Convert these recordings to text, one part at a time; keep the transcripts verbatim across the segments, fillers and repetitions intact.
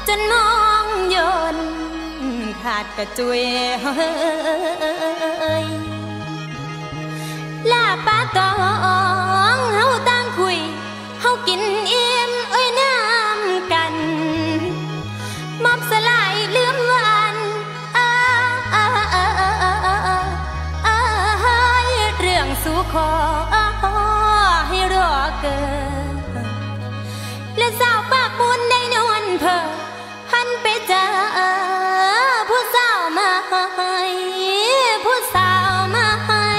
จนมองยนขาดกระจุยเฮ้ยลาป้าตองเฮาตั้งคุยเฮากินอิ่มเอ้ยน้ำกันมอบสลายลืมวันอ้าอ้าอ้าอ้าเรื่องสู่ขอให้รอเกินและสาวปากบุญได้นวลเพอหันไปเจอผู้สาวมาให้ผู้สาวมาให้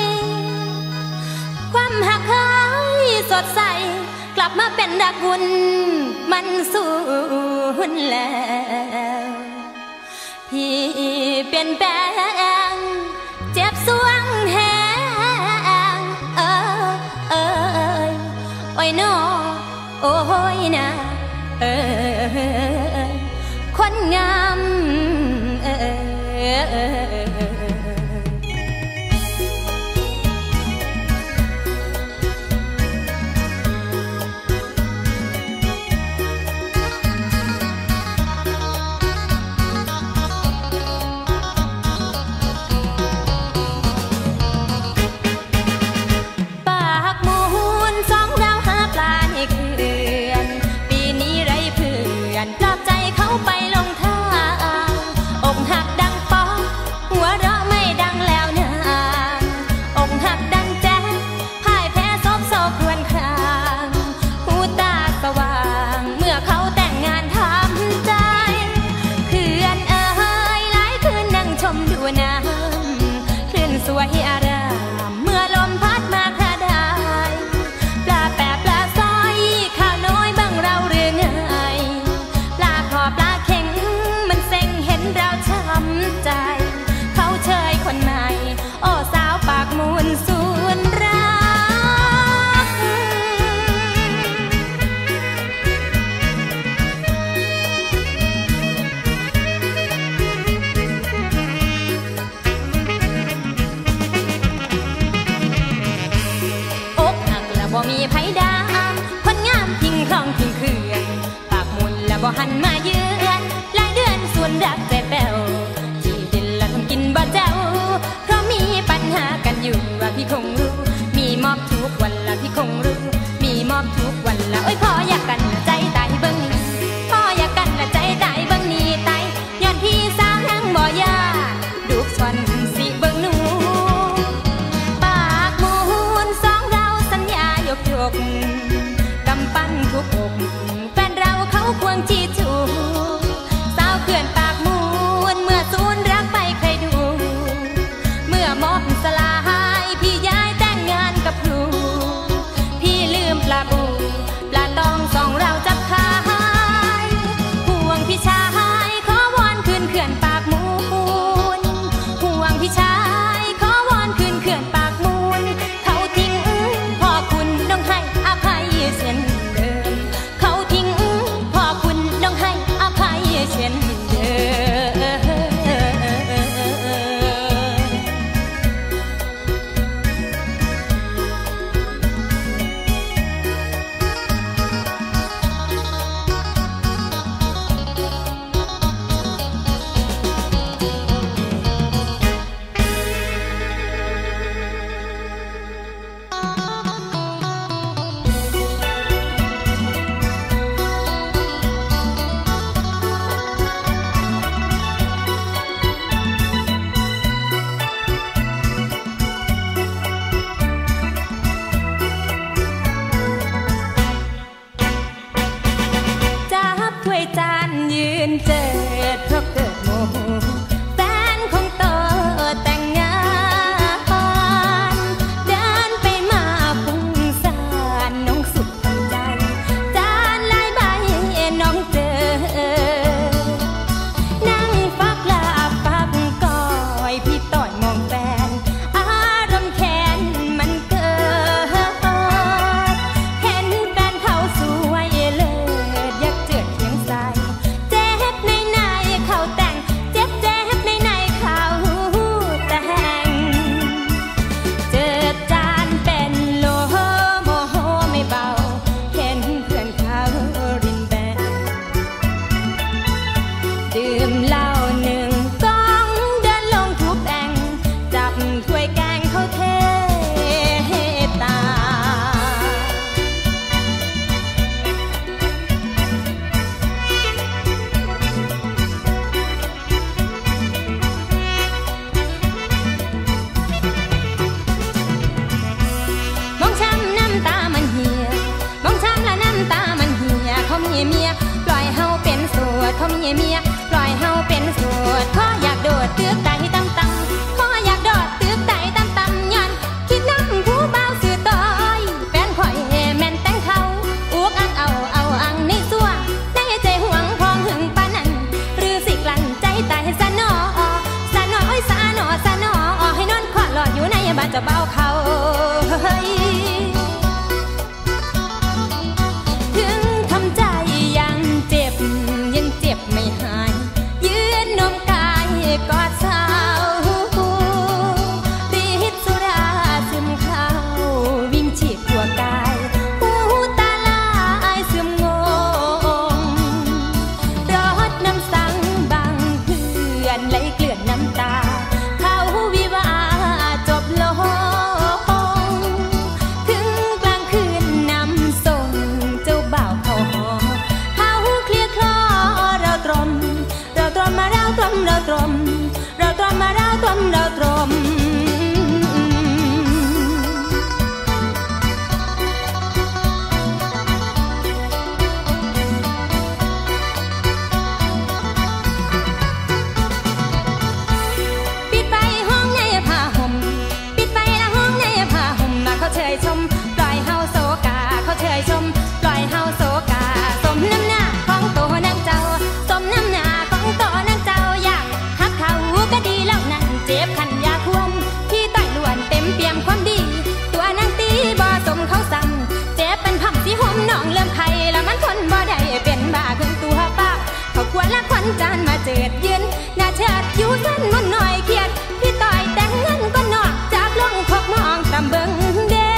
ความหักหายสดใสกลับมาเป็นรักวุ่นมันสูญแล้วพี่เปลี่ยนแปลงเจ็บสวงแหงเออเออโอ้ยน้อโอ้ยนะเออคนงามเออสวยอารามเมื่อลมพัดมาคราได้ปลาแปะปลาซอยข้าวน้อยบังเราหรือไงปลาคอปลาเข็งมันเซ็งเห็นเราช้ำใจเขาเชยคนใหม่โอ้สาวปากมูลสูนรักบ่มีไผดามคนงามทิ้งคลองทิ้งเขื่อนปากมุนและบ่หันมาเยือนหลายเดือนส่วนรักใจแป้วที่ดินและทำกินบ่เจ้าเพราะมีปัญหากันอยู่ว่าพี่คงรู้มีมอบทุกวันละพี่คงรู้มีมอบทุกวันละโอ้ยพออยากกันใจตายเบิ่งนี้พออยากกันละใจตายเบิ่งนี้ตายย้อนพี่สาวนั่งบ่ยาลูกชวนสิเบิ่งหนูกำปั้นทุกอกแฟนเราเขาควงจีจูสาวเขื่อนปากมูลเมื่อสูญรักไปใครดูเมื่อมอบสลายพี่ย้ายแต่งงานกับครูพี่ลืมปลาบูปลาตองสองเราจับขายห่วงพี่ชายขอวอนคืนเขื่อนปากมูลห่วงพี่ชายขอวอนคืนเขื่อนปากมูลเขาทิ้งพ่อคุณต้องให้อภัยเช่นเดิมเขาทิ้งพ่อคุณต้องให้อภัยเช่นเดิมตรมเราตรมเราตรมมาเราตรมเราตรมปิดไปห้องในผ้าห่มปิดไปละห้องในผ้าห่มมาเขาเชยชมปล่อยเฮาโศกาเขาเชยชมปล่อยเฮาโศกาสมน้ำหน้าของโตนังเจ้าสมน้ำหน้าของโตนังเจ้าอยากหักเขาก็ดีแล้วนั่นเจ็บขันยาควรที่ต่อยล้วนเต็มเปี่ยมความดีตัวนางตีบ่สมเขาสั่งเจ็บเป็นพับสีห่มน้องเริ่มไข่แล้วมันทนบ่ได้เป็นบ้าขึ้นตัวป้าเขาควรละควันจานมาเจิดยืนหน้าเชิดอยู่สั้นมันหน่อยเครียดพี่ต่อยแต่งเงินก็นอกจากลงพกมองตำเบิงเด้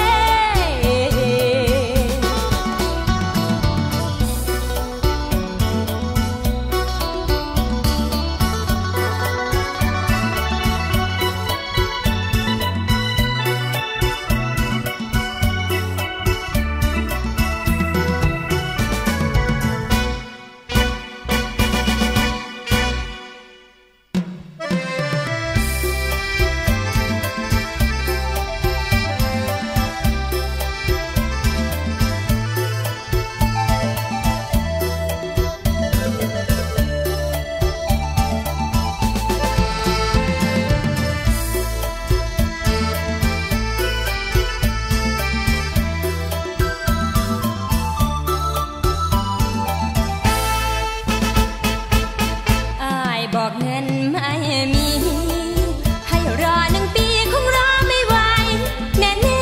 บอกเงินไม่มีให้รอหนึ่งปีคงรอไม่ไหวแน่แน่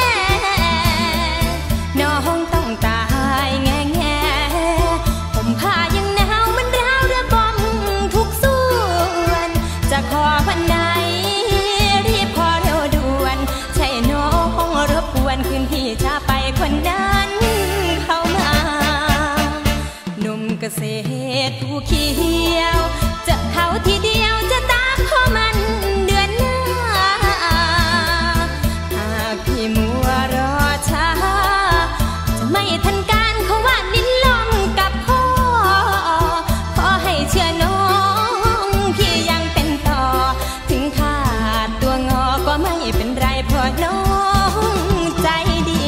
น้องต้องตายแง่แง่ผมผ้ายังหนาวมันร้าวระบมทุกส่วนจะขอวันไหนรีบขอเร็วด่วนใช่น้องรบกวนคืนที่จะไปคนนั้นเข้ามาหนุ่มเกษตรผู้เขียวจะเขาทีเดียวจะตามข้อมันเดือนหน้าหากพี่มัวรอช้าจะไม่ทันการเขาว่าลิ้นลองกับพ่อขอให้เชื่อน้องพี่ยังเป็นต่อถึงขาดตัวงอก็ไม่เป็นไรเพราะน้องใจดี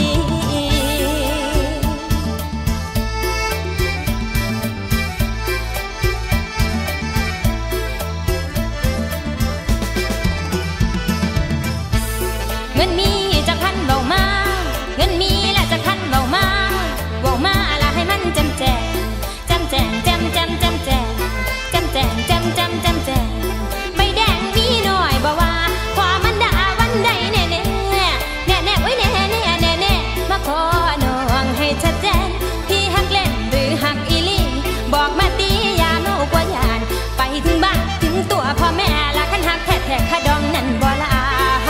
เงินมีจะพันเบามาเงินมีและจะพันเบามาเบามาละให้มันจำแจงจำแจงจำจำจำแจงจำแจงจำจำจำแจงใบแดงมีหน่อยบ่ว่าความมันด่าวันใดแน่แน่แน่แน่ไว้แน่แน่แน่แน่มาขอน้องให้ชัดแจ้งพี่หักเล่นหรือหักอีลี่บอกมาตียาโนกว่ายานไปถึงบ้านถึงตัวพ่อแม่ละขันหักแท้แท้ขดองนั่นบ่ละ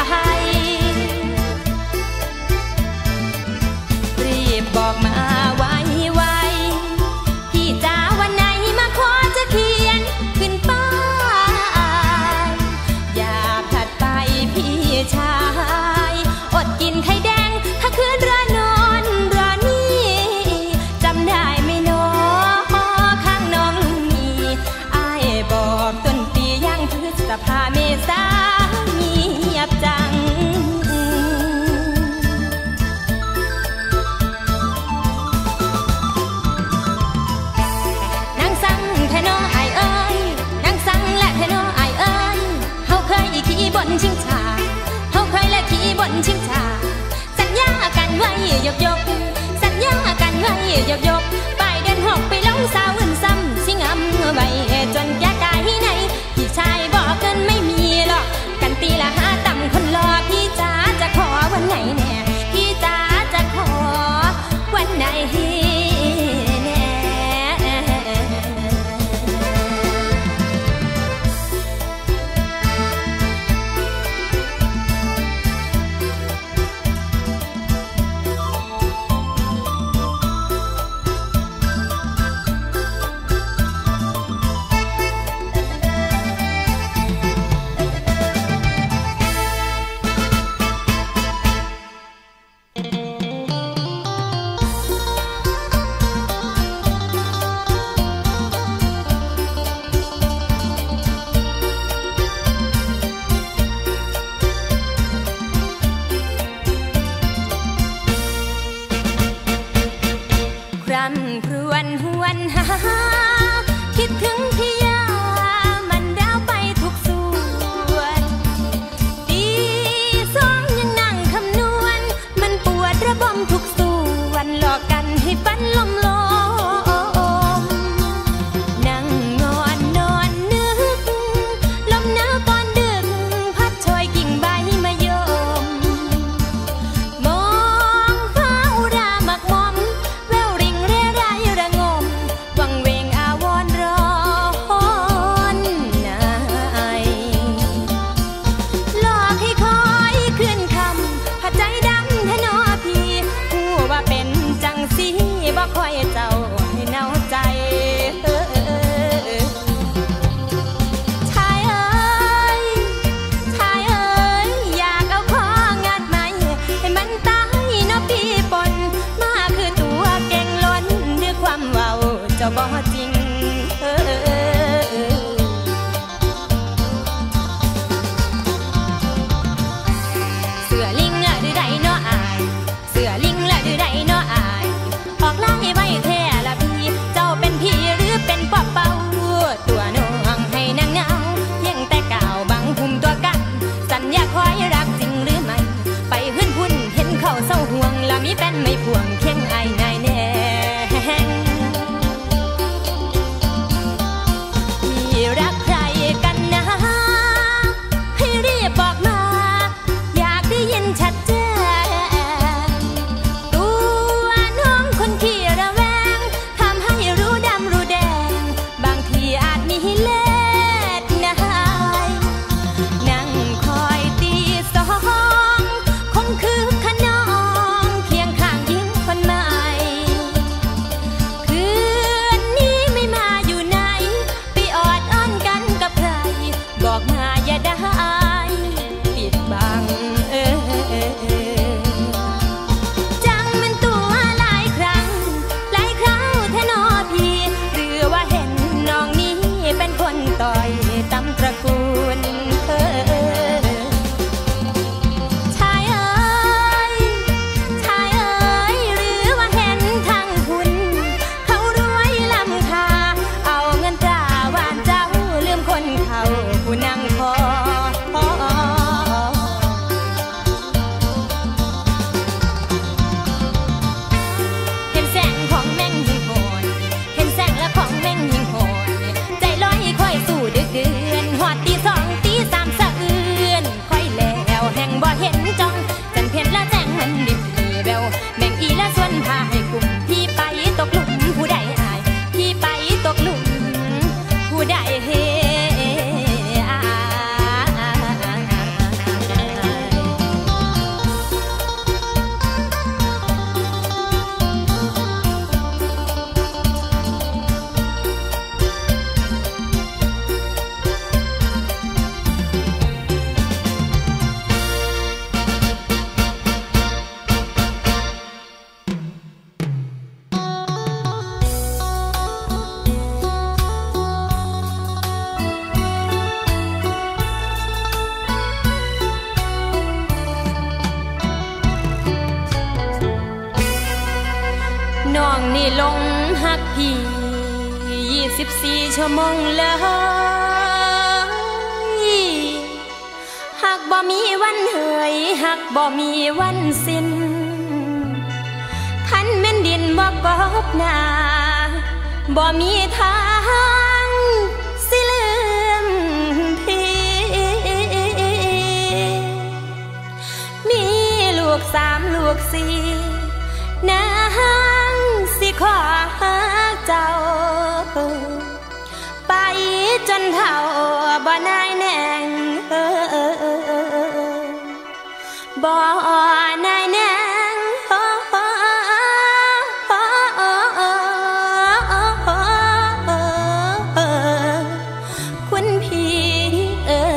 บอกมาไว้ไว้พี่จ๋าวันไหนมาขอจะเขียนขึ้นป้ายอย่าพลัดไปพี่ชายอดกินไข่แดงถ้าคืนรอนอนรอนี่จำได้ไหมน้องข้างน้องมีอ้ายบอกต้นปียังพฤษภาเมษาเงียบจังขี่บนชิงชาเขาเคยและขี่บนชิงชาสัญญากันไว้ยกยกสัญญากันไว้ยกยกไปเดินหกไปลงสาวอื่นซ้ำสิงอำไว้จนแก่กายในพี่ชายบอกกันไม่มีหรอกาผู้นั่งคอเห็นแสงของแม่งยิงโหดเห็นแสงและของแม่งยิงโหดใจลอยค่อยสู่ดึกเดือนหอดตีสองตีสามสะอื้นค่อยแล้วแห่งบ่เห็นจ้องจันเพ็ญและแจ้งมันดิบดีแววแม่งอีและส่วนพาให้กลุ่มพี่ไปตกหลุมผู้ใดอายพี่ไปตกหลุมผู้ใดเฮน้องนี่ลงหักพี่ยี่สิบสี่ชั่วโมงเลยหักบ่มีวันเหยหักบ่มีวันสิ้นคันแม่นดินบ่กบหน้าบ่มีทางสิลืมพี่มีลูกสามลูกสี่นางสิขอหาเจ้าไปจนเท่าบ่นายแน่งบ่นายแน่งคุณพี่เออ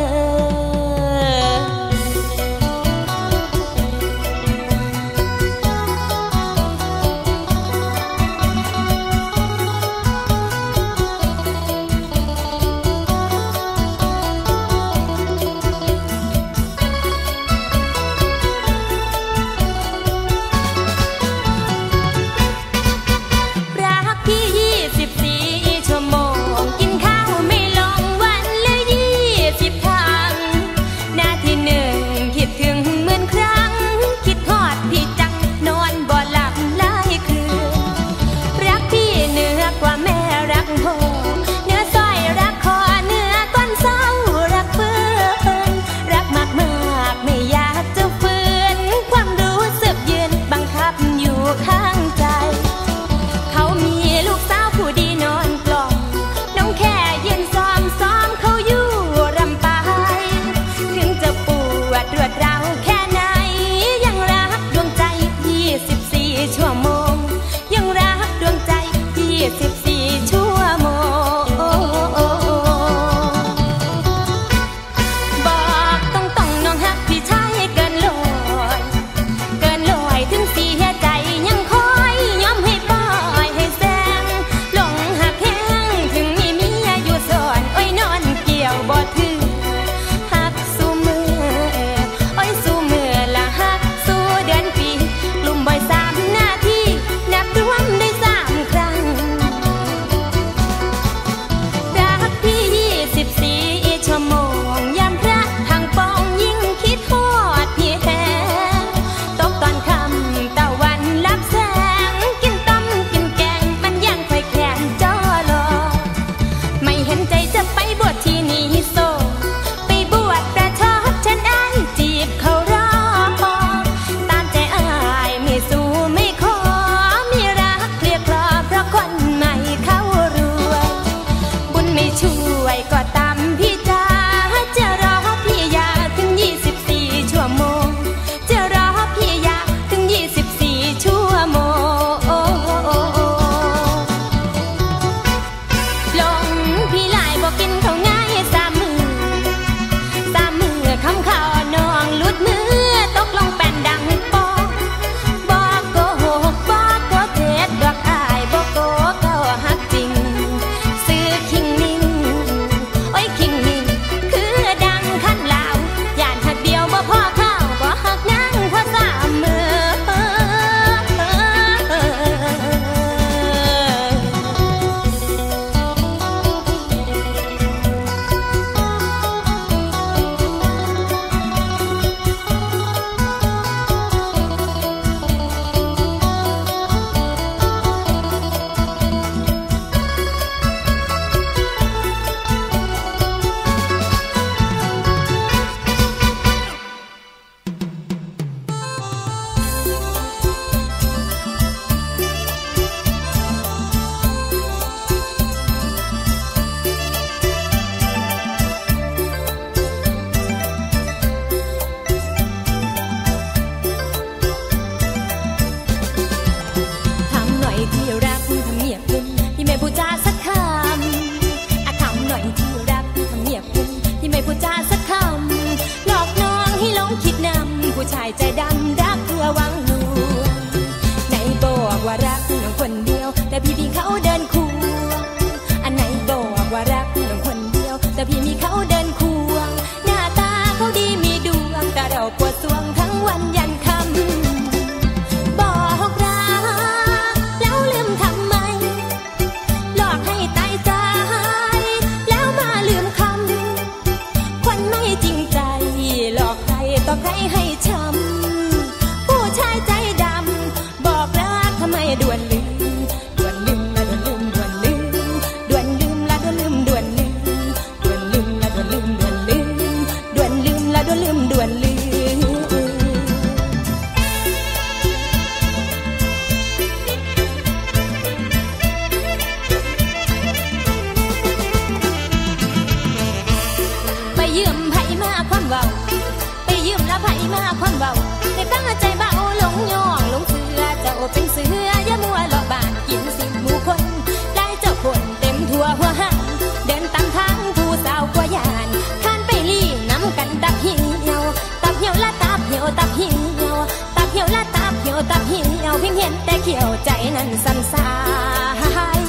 เขาเดินควงหน้าตาเขาดีมีดวงแต่เราปวดสวงทั้งวันยันค่ำบอกรักแล้วลืมทำไมหลอกให้ตายใจแล้วมาลืมคำคนไม่จริงใจหลอกใครต่อใครให้ช้ำผู้ชายใจดำบอกรักทำไมด่วนลืมด่วนลืมละด่วนลืมด่วนลืมด่วนลืมละด่วนลืมด่วนลืมด่วนลืมละด่วนลืมด่วนลืมด่วนลืมละด่วนลืมด่วนลืมไปยืมไผมาความเบาไปยืมละไผมาความเบาให้ตั้งใจเบาลงย่องลงเสือเจ้าเป็นเสืออย่ามัวหลอกบานกินสิหมู่คนได้เจ้าคนเต็มทั่วหัวหันเดินตามทางผู้สาวกว่ายานข้านไปลี่น้ำกันตับเหี่ยวตับเหี่ยวละตับเหี่ยวตับเหี่ยวตับเหี่ยวละตับเหี่ยวตับเหี่ยวเพียงเห็นแต่เขียวใจนั้นสั่นสาย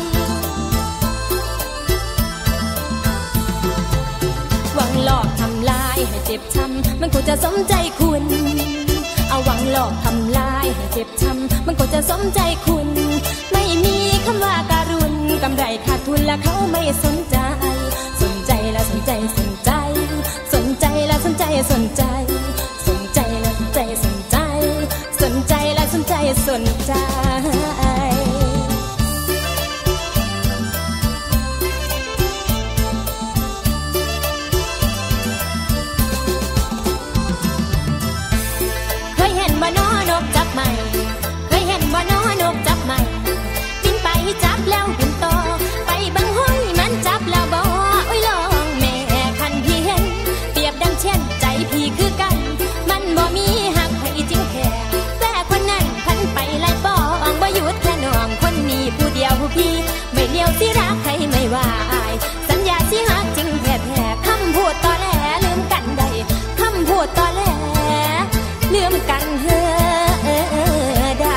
หวังหลอกทำลายให้เจ็บช้ำมันคงจะสมใจคุณเอาหวังหลอกทำลายให้เจ็บช้ำมันคงจะสมใจคุณไม่มีคำว่าการุณกำไรขาดทุนและเขาไม่สนใจสนใจและสนใจสนใจสนใจและสนใจสนใจสนใจและสนใจสนใจสนใจและสนใจสนใจบ่น้อนกจับใหม่เคยเห็นบ่น้อนกจับใหม่บินไปจับแล้วบินต่อไปบังห้อยมันจับแล้วบ่อุ้ยลองแม่คันพี่เห็นเปรียบดังเช่นใจพี่คือกันมันบ่มีหักให้จริงแค่แต่คนนั้นพันไปไล่ป้องบ่หยุดแค่น้องคนนี้ผู้เดียวผู้พี่ไม่เลี้ยวสิรักใครไม่ว่าอายสัญญาสิหักจริงแท้แท้คำพูดตอแหลลืมกันได้คำพูดตอแหลลืมกันเฮ้อได้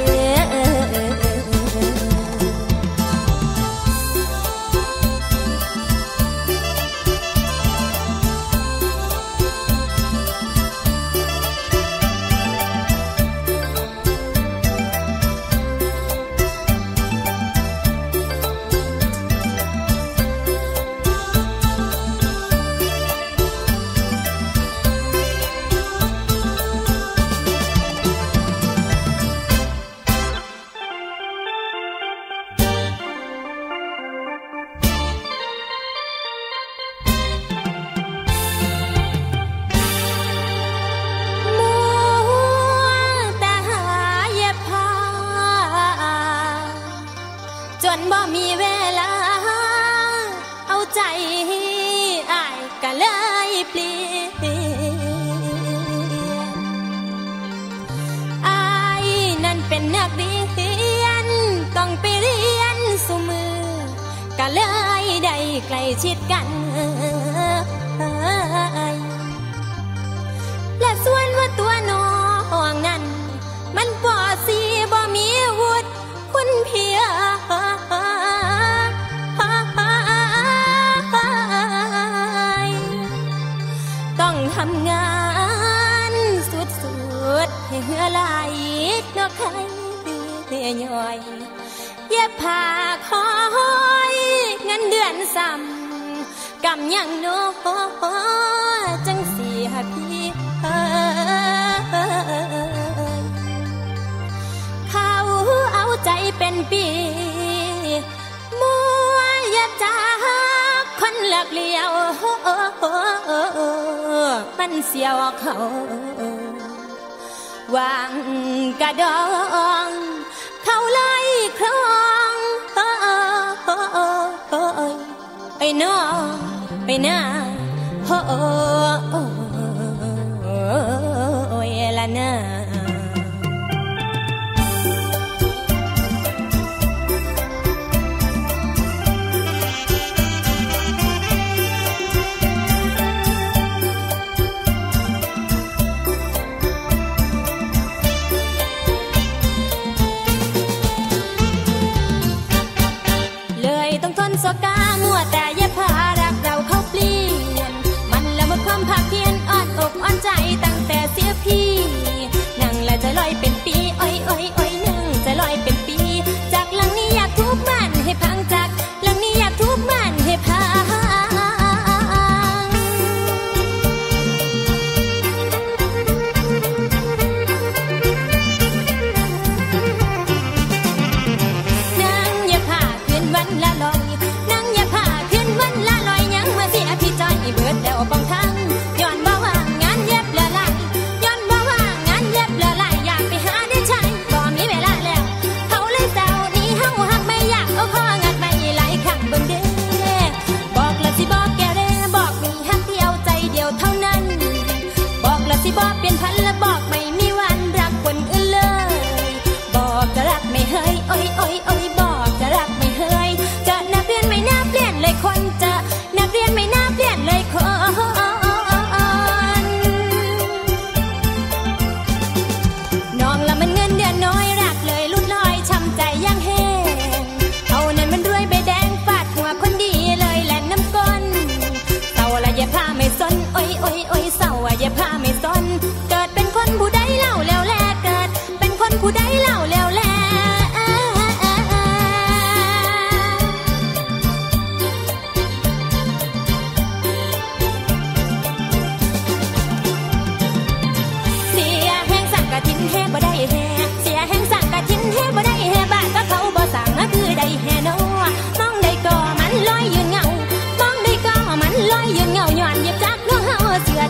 จนบ่มีเวลาเอาใจอ้ายก็เลยเปลี่ยนอ้ายนั่นเป็นนักเรียนต้องไปเรียนสู่มือก็เลยได้ใกล้ชิดกันและส่วนว่าตัวน้องนั้นมันปอสีบ่มีวุฒิคุณเพียต้องทำงานสุดๆให้เหือไหลนอกใครย่อยเย็บผ้าคอยเงินเดือนซ้ำกำยังโน้จังสีหาพี่เขาเอาใจเป็นปีมัวยาจากคนหลักเลี้ยวมันเสียวเขาวางกระดองเขาไล่ครองไปน้องไปหน้าโอ้ยละน้า สกามัวแต่เย็บผ้ารักเราเข้าปลี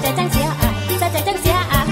ใจจังเสียอายสะใจจังเสียอาย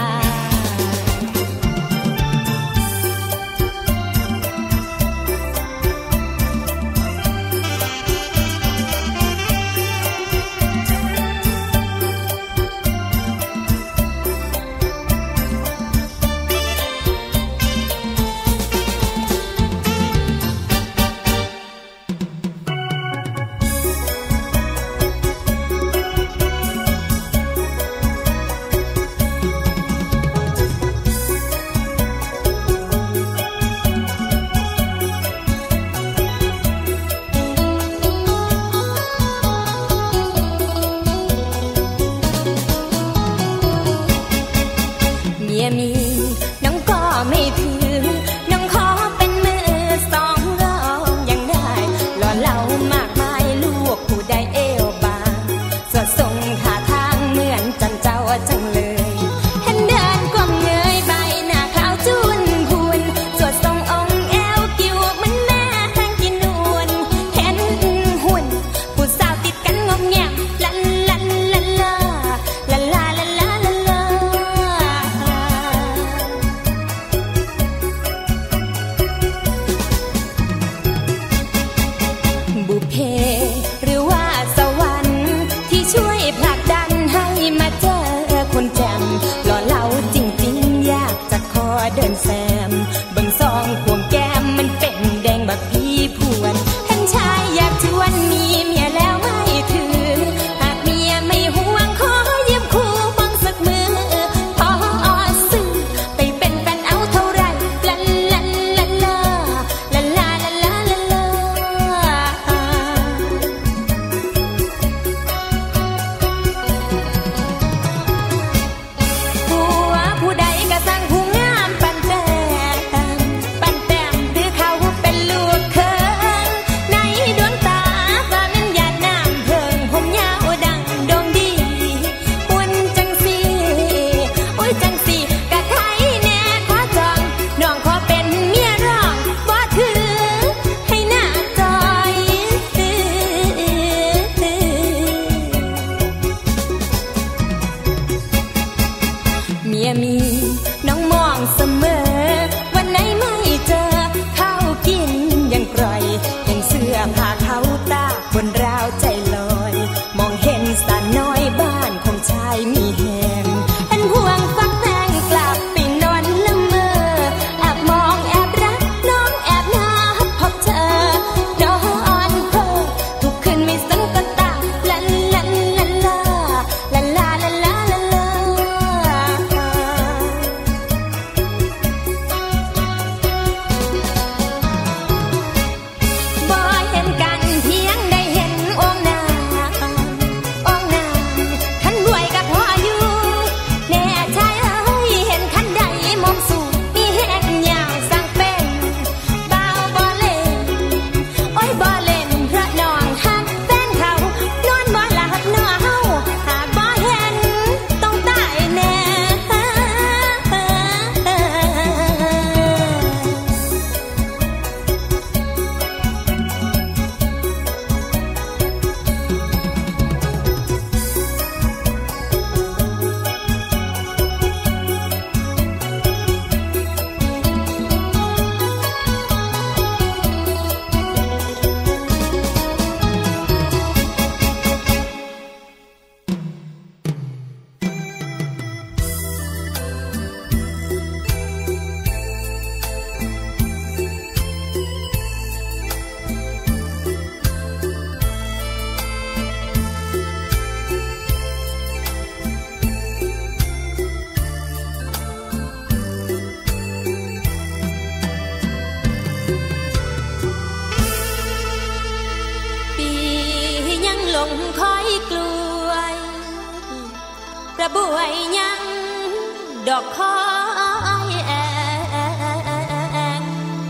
ระบวยยังดอกคอยแอง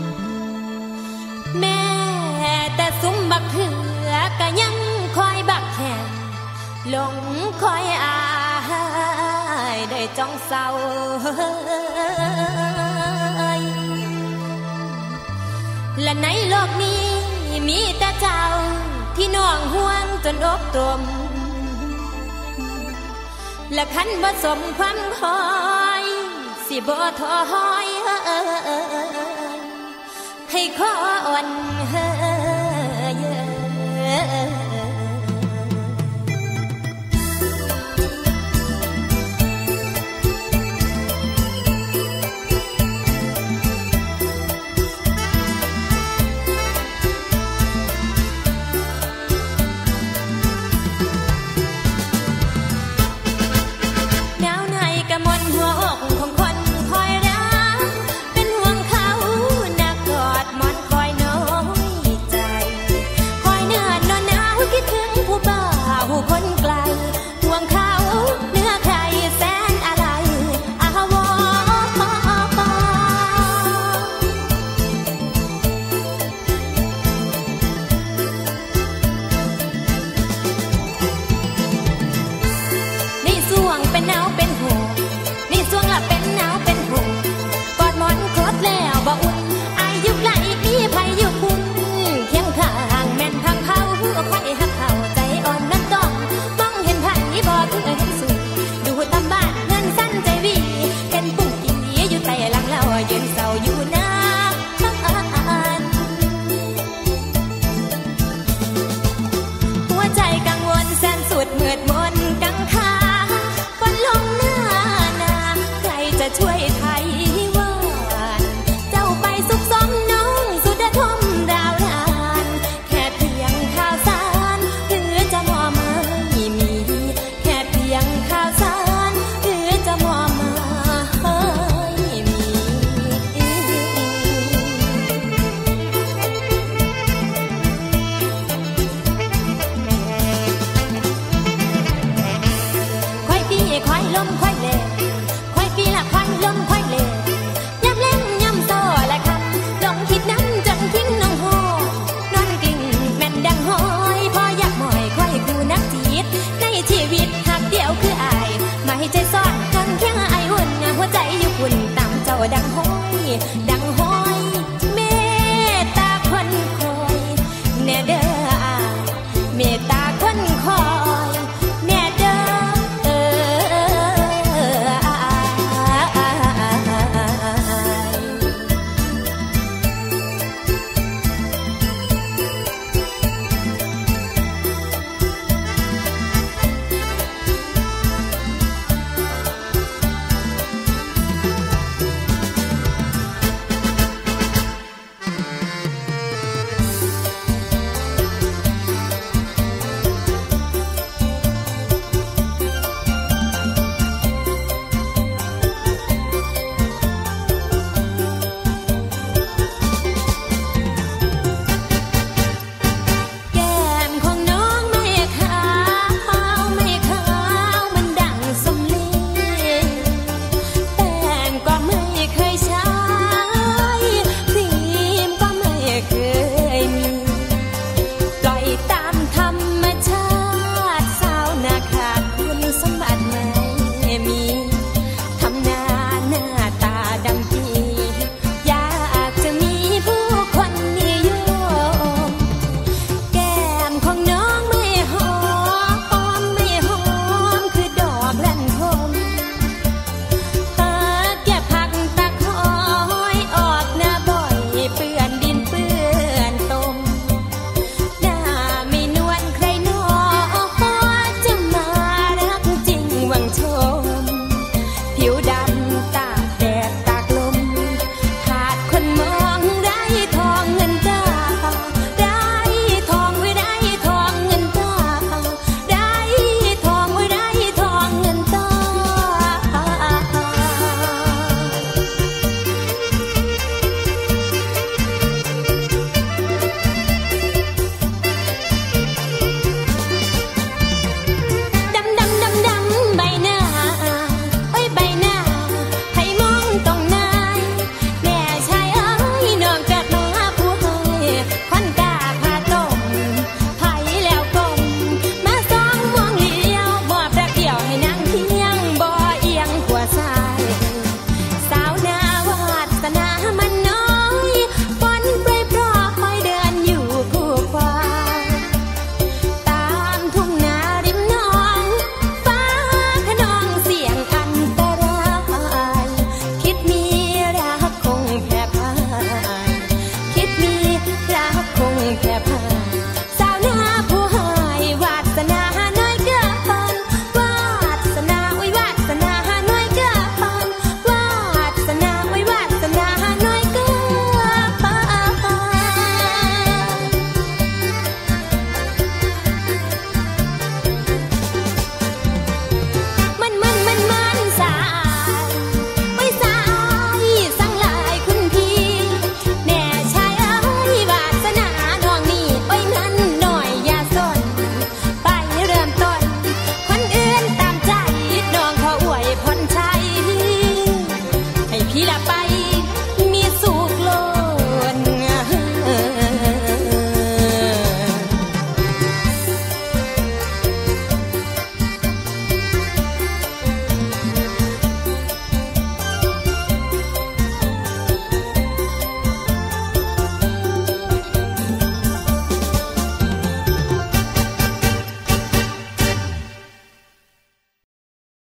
แม่แต่ซุ้มบักเถือก็ยังคอยบักแห่งหลงคอยอายได้จ้องเศร้าและในโลกนี้มีแต่เจ้าที่น้องห่วงจนอกตรมและคันบ่สมความคอยสิบ่ถอยให้ขออ่อนเฮยคนไกลห่วงเขาเนื้อใครแสนอะไรอาวรนี่ส่วงเป็นหนาวเป็นห่วงนี่ส่วงละเป็นหนาวเป็นห่วงกอดหมอนกอดแล้วบ่อุ่นอายุไกลมีภัยอยู่คุณเคียงข้างแม่นพังเผาคอยหักเขาใจอ่อนนั้นต้องบ่เพื่อเห็นสูงดูตามบ้านเงินสั้นใจวีเห็นปุ่งกีอยู่ใต้หลังเรายืนเศร้าอยู่น้ำมันหัวใจกังวลแสนสุดมืดมนกังขาฝนลงหน้านาใครจะช่วยไทยว่านเจ้าไปสุขสมน้องสุดทมดาวนานแค่เพียงข่าวสารหรือจะมอมายังข่าวสารหรือจะมอมาให้มีค่อยปีค่อยลมค่อยเล่ค่อยปีละค่อยลมค่อยเล่ย้ำเล่นย้ำโซ่และคำลองคิดน้ำจนทิ้งน้องหอนอนกิ่งแม่นดังหอยพออยากหมอยค่อยคู่นักจีดในชีวิตเดียวคืออายมาให้ใจซ่อนกันแค่อายอุ่นหัวใจอยู่คุณตามเจ้าดังห้อย